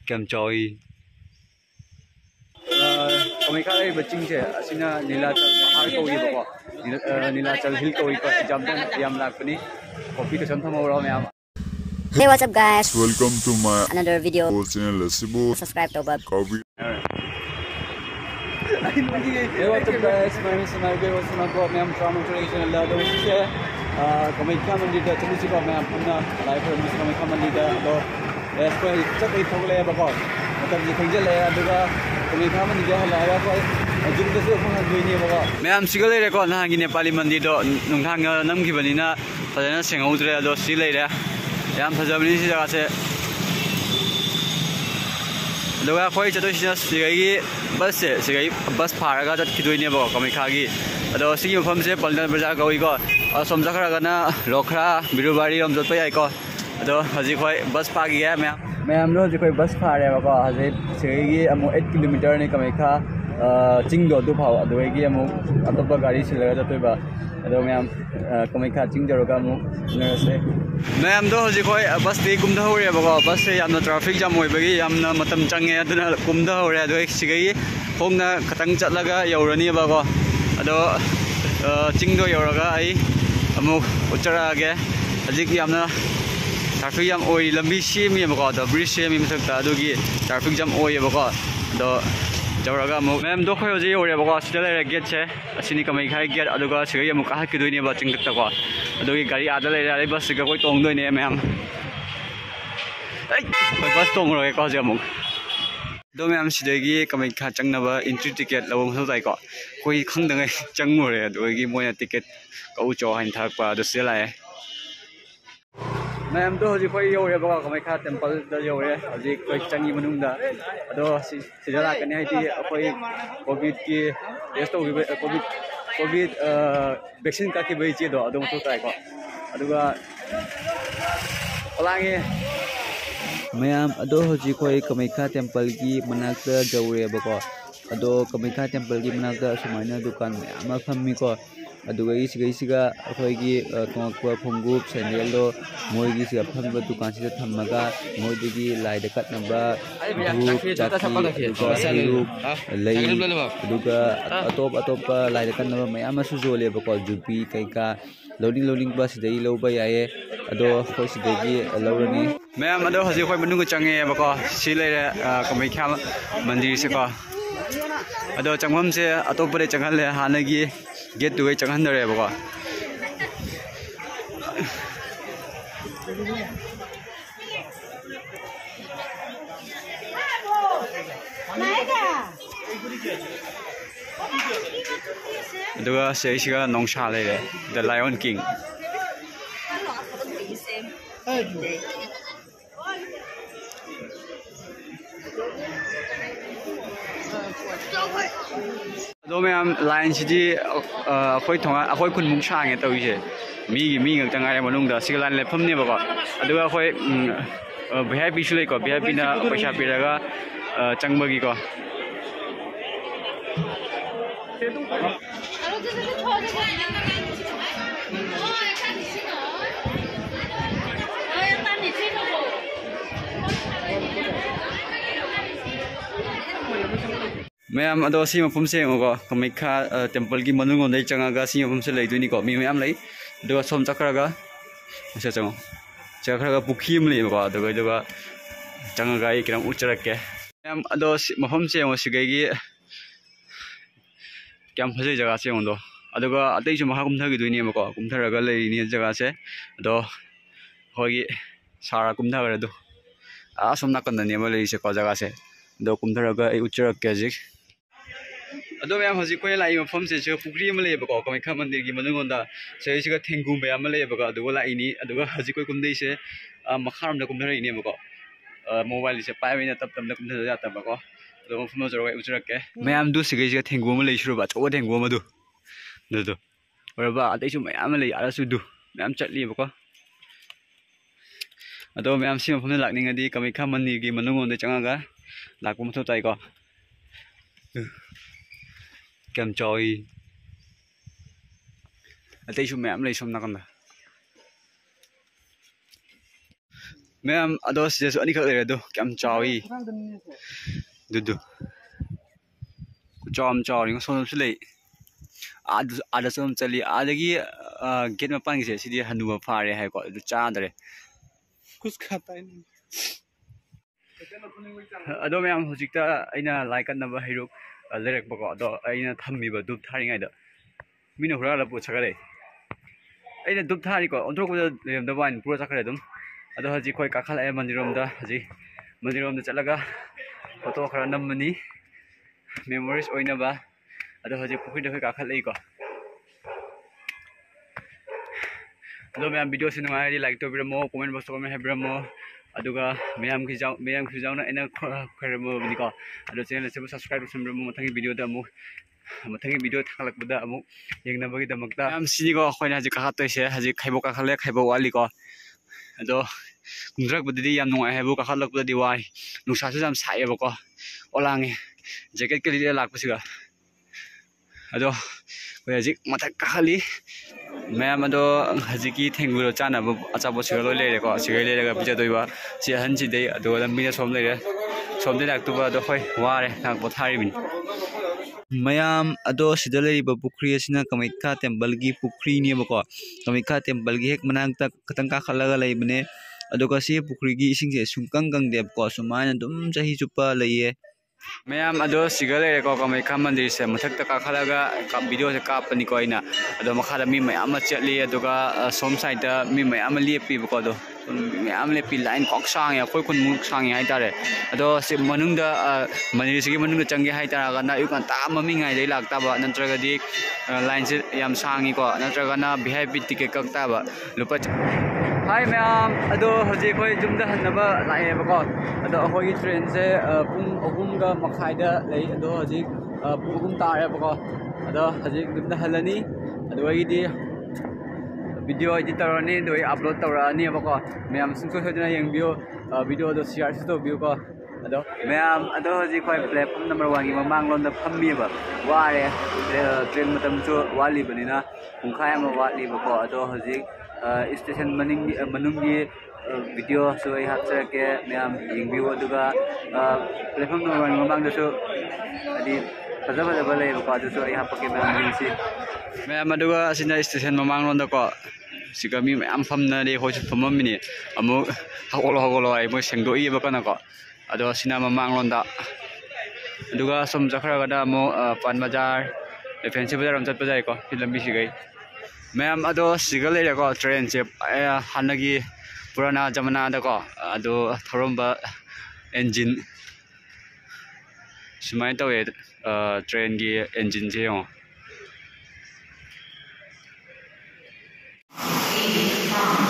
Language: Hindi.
kem choi kami kali bacing je asina Nilachal Pahar ko ye bako Nilachal Hill ko iko jamdan yam lakpani kopi ka santham aura me. Hey, what's up guys? Welcome to my Another video. channel. Subscribe to Bob. Hey, what's up guys? My name is Nagai. What's up guys? I am from International Lado. Kami kami di dalam channel sih kami punya live program kami kami di dalam sekolah cakap itu boleh bako. Macam ni kerja le, aduga kami kami di dalam live kau jumpa tu pun hari ini bako. Saya sikit le rekod nah gini Nepali mandi do nungthang nam kibani na pada na sengaut le do silai le. Yang sahaja beli sih jaga se. Loga koi jatuh sih sebagai bus paraga jat kidui ni bawa kami kaki. Ada sih yang famous Paldan Bazaar kau iko. Somja kara kana lokra birubari om jat payai ko. Ada haji koi bus pagi ya मैं हम लोग जो बस पा रहे हैं बाबा हज़े सेगी अमु 8 किलोमीटर ने कमी का चिंग दो भाव अदुएगी अमु अतोप गाड़ी से लगा जाते बा अदो मैं हम कमी का चिंग जरूर का अमु नरसे मैं हम दो हज़े कोई बस दे कुम्दा हो रहे हैं बाबा बस से याम ना ट्रैफिक जाम हुए बगी याम ना मतम चंगे अदुना कुम्दा हो रहे हैं अदो एक सिगई होंग ना खतंग चट लगा यावरनी बाबा अदो चिंग दो यावरगा आई अमु उच्चरा आगे हज़े की याम ना traffic jam oi lambi semi bako da bridge semi masakta adugi traffic jam oi bako do jawraga mo mem do khoyo je ore bako sida le gate che asini kamai khai gate aduga sigai amu ka ki doini ba chingtak ta ko adugi gari ada le ra bus ga koi tong doini mem ai koi bus tong ro ko je amu do mem sidagi kamai kha changna ba entry ticket lawong so dai ko koi khangdang chang mo re adugi moina ticket ko cho hain thak pa do se lai मैं हम तो हजी कोई यो रे बगा कमाई खा टेंपल द यो रे हजी कोई चंगी मनुंग दा अदो सिजला कने हाइती कोई कोविड की टेस्ट हो कोविड वैक्सीन का की बेची दो अदो तो ताई को अदुगा ओलांगे मैं हम अदो हजी कोई कमाई खा टेंपल की मनाक जो रे बगा अदो कमाई खा टेंपल की मनाक समाना दुकान में आमा फम्मी को अदुगा इसिगा अखोइगी तोंगकवा फुंगुप सेंडेलो मोइगी सिगा फंबा दुकान से थम्मगा मोइदगी लाइद कटनबा धूप चाकी सिरुप लई अदुगा अतोप लाइद कटनबा मयाम सु जोले बको जुपी कैका लोडिंग बस दई लौबा याए अदो खोइ सिदगी लौरनी मयाम अदो हजि खोइ मनुग चंगे बको सि लेरे कमैख्या मंदिर से को अदो चंगम से अतोपरे चंगले हानगी गेट टू गई चंगन दरे बको अदुगा सेसिगा नोंशा लेरे द लायन किंग दो में हम लाइन सिटी अखोई थोंगा अखोई खुन मुंग सांगे तौइसे मी ngak tangai manung da sigalan lefam ne bako aduga khoi VIP su lei ko VIP na paisa piraga changbagi ko मैं हम अदो सी मफम से को कमिखा टेंपल की मनुंग ओंदै चंगागा सी मफम से लैदुनी को मी मैम लै दो सोम चक्रगा से चक्रगा पुखी म लै को दो चंगागा ई किरम उचरके मैम अदो मफम से ओ सिगैगी क्याम फजे जगह से ओंदो अदुगा अतै जो महा कुमथगी दुनी को कुमथरगा लैनी जगह से दो होगी सारा कुमथगर दो आ सोम नाकन ने म लै से को जगह से दो कुमथरगा ई उचरके जिक अदो मैम हजी कोई लाई मफम से पुखरी में लेबको कमाइखा मंदिर की मनुंगोंदा सेसिगा थेंगु मैम लेबको अदुगा लाइनी अदुगा हजी कोई कुमदै से मखारम द कुमधरैनी बको मोबाइल से पाइबैना तब तब कुमधर जाता बको अदो मफम जरगा उचरके मैम दु सिगैसिगा थेंगु म लेसुरबा चो थेंगु म दु ओरबा अतैसु मैम ले आरसु दु मैम चटली बको अदो मैम सि मफम लाकनिंगदी कमाइखा मंदिर की मनुंगोंदा चंगागा लाकु मथो ताइको kem choi atei su mem lei som na kan मैम अदो सिजेसु अनी खक लेरे दो क्याम चावी दुदु चाम चावरी सोनम से ले आदा सोम चली आदगी गेट में पानी से सीधी हनुमा फारे है को चादरे कुछ खाता है नहीं अदो मैम हुजिकता अइना लाइक नबा हिरुक लेरक बको अदो अइना थम्मीबा दुप थारिङाइदा मिना हुराला पो छगरे अइना दुप थारि को अन्थ्रोक लेम दबाइन पुरा चखरे दम अदो हजि खोइ काखल ए मन्दिरमदा हजि मन्दिरमदा चलगा फोटो खरा नम्मनी मेमोरीज ओइनबा अदो हजि पुखुरी खोइ काखल लेको अदो मैम वीडियो से नुआइ लाइक तो बिरमो कमेंट बॉक्स कमेंट है बिरमो अदुगा मैम खिजाउना एना खरमो बिनिको अदो चैनल से सब्सक्राइब बिरमो मथंगी वीडियो दा मु मथंगी वीडियो थालकबदा अमु येंगनबगी दमकता मैम सिनिको खोइना हजि काखतैसे हजि खाइबो काखले खाइबो वालिको अदो कुंद्रकबदि याम नुआइ हेबो काखलकबदि वाइ नुसासु जाम साइबको ओलांगे जैकेट के लिए लाकपसिगा अदो हजि मथक काखली मैम अदो हजिकी थेंगुरो चानब अचाबो सिगलो लेरेको सिगै लेरेगा बिजादोइबा सि हनसिदै अदो लम्बिना सोम लेरे सोमदे लाक्तुबा अदो खोइ वारे नाक बोथारिबिन मैम अदो सिदा लेरिबा पुखरी असिना कमिखा टेम्पल की पुखरी नेबको कमिखा टेम्पल की हेक मनांगता खतंग काखलगा लेबने अदो सी पुखरी की इसिंगसे सुंकंग कंगदेबको सुमायना दुम चही चुप्पा लइए मैम अदो सिगा लेरेको कमिखा मंदिर से मथक्ता काखलगा वीडियो से कापनिको आइना अदो मखादा मी मयाम चटली अदुगा सोम साइड मी मयाम लेपिबको अदो मयाम लेपि लाइन कॉक सांगे अखोय खुन मुक सांगे हाइतारे अदो से मनुंगदा मंदिर से मनुंगदा चंगे हाइतारागा युका ता ममिंग हाइदै लाक्ताबा नंत्रगदि लाइन से याम सांगीको नंत्रगना वीआईपी टिकेट कक्ताबा लुपा हाय मैम अदो हजे खोय जुमदा हन्नबा लाएबको अदो अखोय ट्रेन से पुंग अहुमगा मखाइदा लई अदो हजे पुंग अहुम तारेबको अदो हजे जुमदा हलनी अदो अइदि वीडियो एडिट तौरनी दो अपलोड तौरनी बको मैम सुंसो होदना यंगबियो वीडियो दो शेयर तो बियो को अदो मैम अदो हजी खोय प्लेटफॉर्म नंबर 1 की ममांग लोन द फम्मीबा वारे ट्रेन मतम जो वाली बनिना पुंखाय म वाली बको अदो हजी स्टेशन मनुंगी वीडियो सो आई हापसर के मैम यंगबियो अदुगा प्लेटफॉर्म नंबर 1 ममांग दसो अदि फजा फजा बले बको अदसो आई हापके मैम यंगसी मैम अदुगा असिना स्टेशन ममांग लोन द को सिगा मी मैम फमना दे होय फममिनि अमु हगोलो आई मो सेंगदोइ बकना को अदो सिना ममांग लोन दा अदुगा सम जखरागदा मो पान बाजार फैंसी बाजार हम चत बजाय को फिलम सिगै मैम अदो सिगा लेरे को ट्रेन से हानगी पुराना जमाना दा को अदो थरोंबा इंजिन सुमाय तवे ट्रेन की इंजिन से हो